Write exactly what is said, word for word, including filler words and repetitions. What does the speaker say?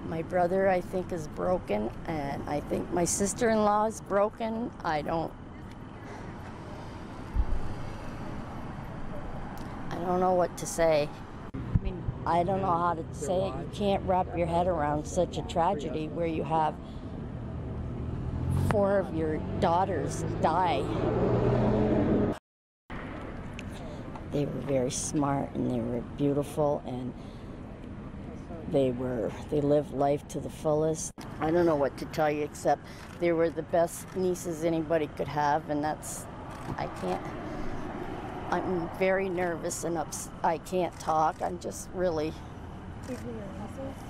My brother, I think, is broken, and I think my sister-in-law is broken. I don't, I don't know what to say. I mean, I don't know how to say it. You can't wrap your head around such a tragedy where you have four of your daughters die. They were very smart and they were beautiful, and they were they lived life to the fullest. I don't know what to tell you except they were the best nieces anybody could have, and that's, I can't, I'm very nervous and ups, I can't talk. I'm just really. these were your nieces?